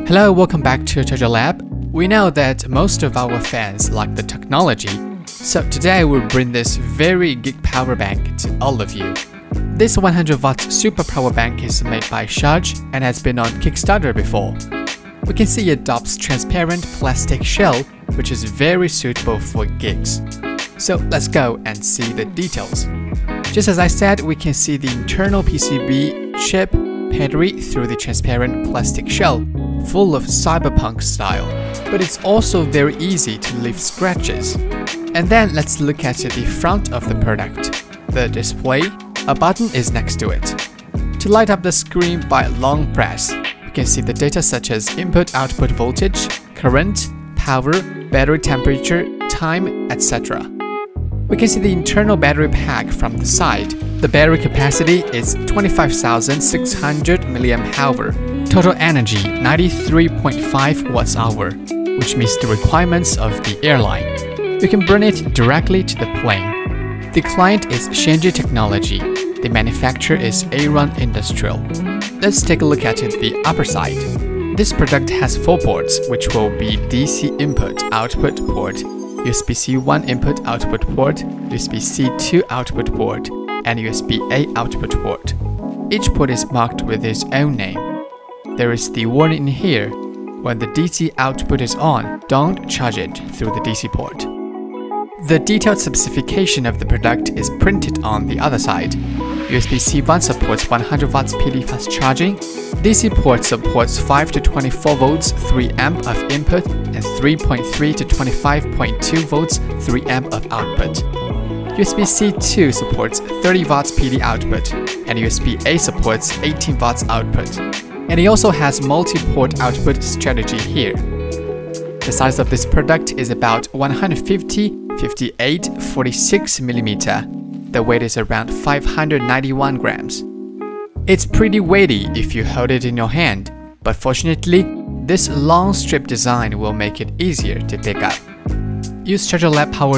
Hello, welcome back to ChargerLAB. We know that most of our fans like the technology, so today we'll bring this very geek power bank to all of you. This 100-watt super power bank is made by SHARGE and has been on Kickstarter before. We can see it adopts transparent plastic shell, which is very suitable for geeks. So let's go and see the details. Just as I said, we can see the internal PCB chip battery through the transparent plastic shell, full of cyberpunk style, but it's also very easy to leave scratches. And then let's look at the front of the product. The display, a button is next to it. To light up the screen by long press, we can see the data such as input-output voltage, current, power, battery temperature, time, etc. We can see the internal battery pack from the side. The battery capacity is 25,600 mAh. Total energy 93.5 Wh/hour, which meets the requirements of the airline. You can burn it directly to the plane. The client is SHARGE technology. The manufacturer is Aeron Industrial. Let's take a look at the upper side. This product has 4 ports, which will be DC input-output port, USB-C 1 input-output port, USB-C 2 output port, and USB-A output port. Each port is marked with its own name. There is the warning here: when the DC output is on, don't charge it through the DC port. The detailed specification of the product is printed on the other side. USB-C 1 supports 100 watts PD fast charging. DC port supports 5 to 24 volts 3 amp of input and 3.3 to 25.2 volts 3 amp of output. USB-C 2 supports 30 watts PD output, and USB-A supports 18 watts output. And it also has multi-port output strategy here. The size of this product is about 150/58/46 mm. The weight is around 591 grams. It's pretty weighty if you hold it in your hand, but fortunately, this long strip design will make it easier to pick up. Use ChargerLAB Power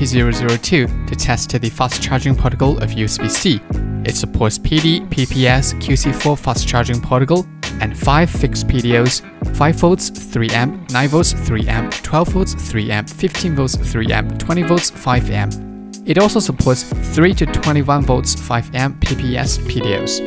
ZKT002 to test the fast charging protocol of USB-C. It supports PD, PPS, QC4 fast charging protocol, and 5 fixed PDOs, 5 volts 3 amp, 9 volts 3 amp, 12 volts 3 amp, 15 volts 3 amp, 20 volts 5 amp. It also supports 3 to 21 volts 5 amp PPS PDOs.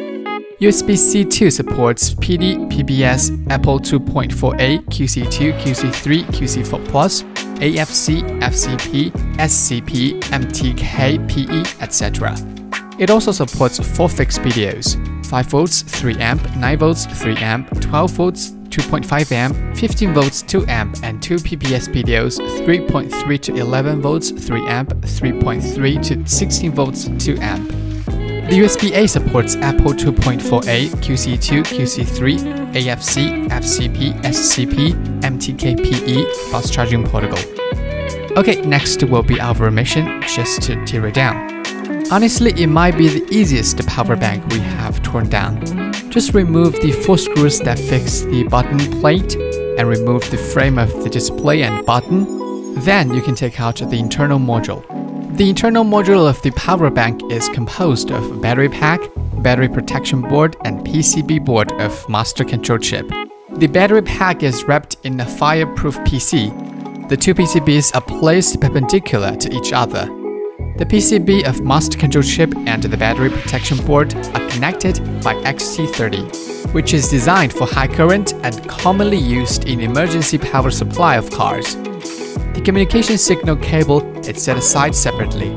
USB-C 2 supports PD, PPS, Apple 2.4a, QC2, QC3, QC4+, AFC, FCP, SCP, MTK, PE, etc. It also supports 4 fixed PDOs, 5 volts 3 amp, 9 volts 3 amp, 12 volts 2.5 amp, 15 volts 2 amp, and 2 PPS PDOs 3.3 to 11 volts 3 amp, 3.3 to 16 volts 2 amp. The USB-A supports Apple 2.4a, QC2, QC3, AFC, FCP, SCP, MTK-PE fast charging protocol. Okay, next will be our mission, just to tear it down. Honestly, it might be the easiest power bank we have torn down. Just remove the 4 screws that fix the button plate and remove the frame of the display and button. Then you can take out the internal module. The internal module of the power bank is composed of battery pack, battery protection board, and PCB board of master control chip. The battery pack is wrapped in a fireproof PC. The 2 PCBs are placed perpendicular to each other. The PCB of master control chip and the battery protection board are connected by XT30, which is designed for high current and commonly used in emergency power supply of cars. The communication signal cable is set aside separately.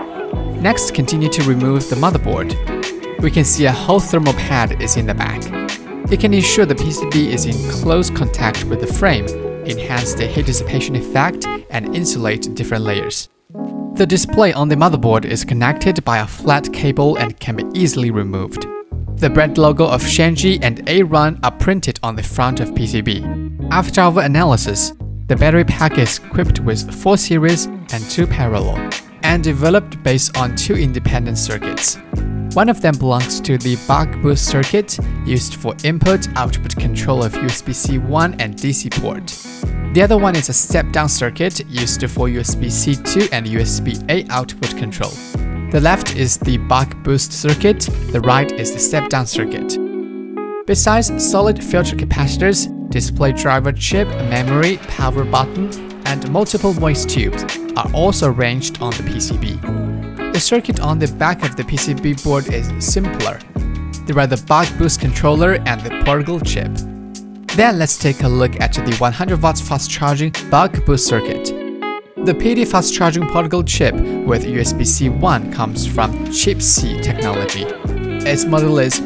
Next, continue to remove the motherboard. We can see a whole thermal pad is in the back. It can ensure the PCB is in close contact with the frame, enhance the heat dissipation effect, and insulate different layers. The display on the motherboard is connected by a flat cable and can be easily removed. The brand logo of SHARGE and Aeron are printed on the front of PCB. After our analysis, the battery pack is equipped with 4 series and 2 parallel, and developed based on 2 independent circuits. One of them belongs to the buck boost circuit, used for input-output control of USB-C 1 and DC port. The other one is a step-down circuit, used for USB-C 2 and USB-A output control. The left is the buck boost circuit, the right is the step-down circuit. Besides solid filter capacitors, display driver chip, memory, power button, and multiple voice tubes are also arranged on the PCB. The circuit on the back of the PCB board is simpler. There are the buck boost controller and the portable chip. Then let's take a look at the 100 watts fast charging buck boost circuit. The PD fast charging portable chip with USB-C 1 comes from Chip C technology. Its model is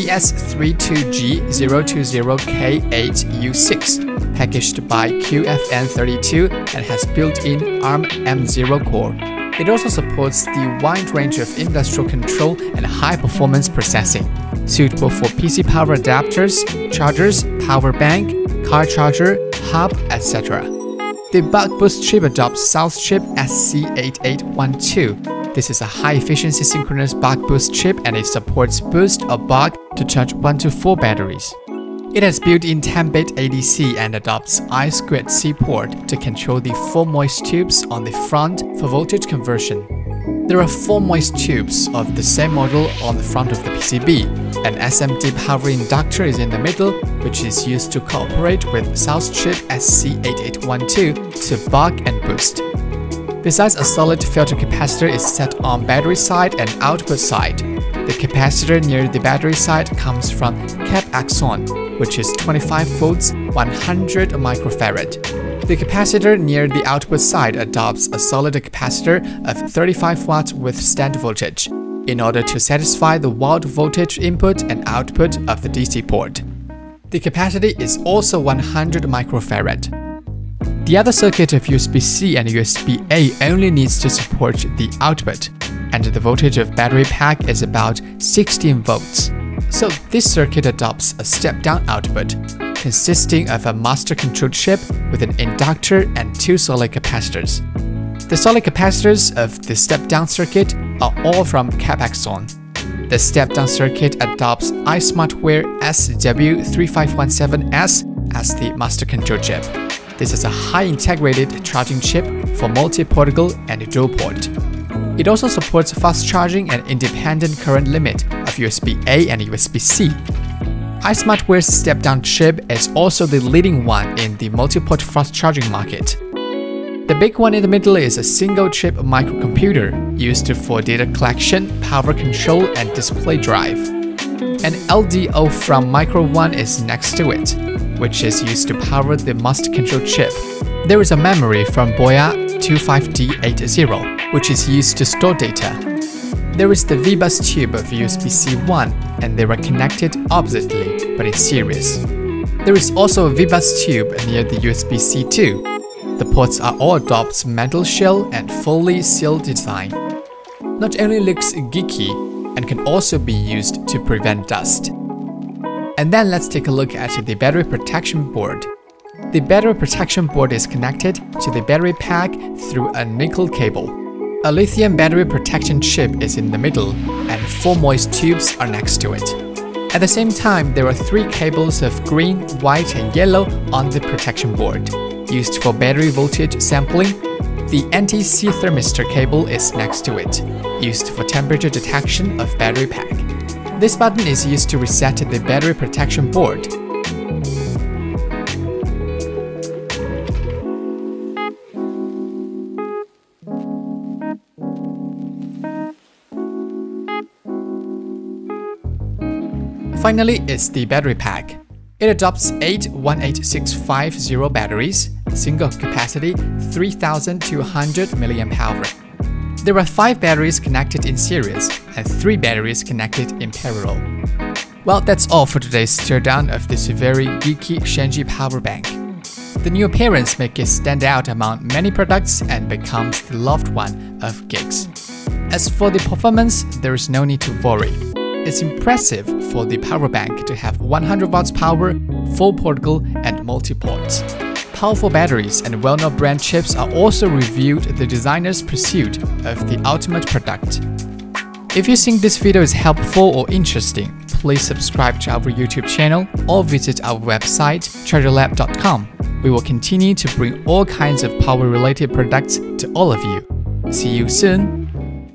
CS32G020K8U6, packaged by QFN32 and has built-in ARM M0 core. It also supports the wide range of industrial control and high-performance processing, suitable for PC power adapters, chargers, power bank, car charger, hub, etc. The buck boost chip adopts South chip SC8812. This is a high-efficiency synchronous buck boost chip and it supports boost or buck to charge 1 to 4 batteries. It has built-in 10-bit ADC and adopts I2C port to control the 4 moist tubes on the front for voltage conversion. There are 4 moist tubes of the same model on the front of the PCB. An SMD power inductor is in the middle, which is used to cooperate with South chip SC8812 to buck and boost. Besides, a solid filter capacitor is set on battery side and output side. The capacitor near the battery side comes from cap axon, which is 25 volts, 100 microfarad. The capacitor near the output side adopts a solid capacitor of 35 watts with stand voltage, in order to satisfy the wide voltage input and output of the DC port. The capacity is also 100 microfarad. The other circuit of USB-C and USB-A only needs to support the output, and the voltage of battery pack is about 16 volts. So this circuit adopts a step-down output, consisting of a master control chip with an inductor and 2 solid capacitors. The solid capacitors of the step-down circuit are all from cap axon. The step-down circuit adopts iSmartWare SW3517S as the master control chip. This is a high-integrated charging chip for multi-portable and dual-port. It also supports fast charging and independent current limit of USB-A and USB-C. iSmartWare's step-down chip is also the leading one in the multi-port fast charging market. The big one in the middle is a single-chip microcomputer used for data collection, power control, and display drive. An LDO from Micro 1 is next to it, which is used to power the master control chip. There is a memory from Boya 25D80, which is used to store data. There is the VBus tube of USB-C 1, and they are connected oppositely, but in series. There is also a VBus tube near the USB-C 2. The ports are all adopt metal shell and fully sealed design. Not only looks geeky, and can also be used to prevent dust. And then let's take a look at the battery protection board. The battery protection board is connected to the battery pack through a nickel cable. A lithium battery protection chip is in the middle, and 4 moist tubes are next to it. At the same time, there are 3 cables of green, white, and yellow on the protection board, used for battery voltage sampling. The NTC thermistor cable is next to it, used for temperature detection of battery pack. This button is used to reset the battery protection board. Finally, it's the battery pack. It adopts 8 18650 batteries, single capacity 3200 mAh. There are 5 batteries connected in series and 3 batteries connected in parallel. Well, that's all for today's teardown of this very geeky Shenji power bank. The new appearance makes it stand out among many products and becomes the loved one of geeks. As for the performance, there is no need to worry. It's impressive for the power bank to have 100 watts power, full portable, and multi-ports. Powerful batteries and well-known brand chips are also revealed the designer's pursuit of the ultimate product. If you think this video is helpful or interesting, please subscribe to our YouTube channel or visit our website ChargerLAB.com. We will continue to bring all kinds of power-related products to all of you. See you soon!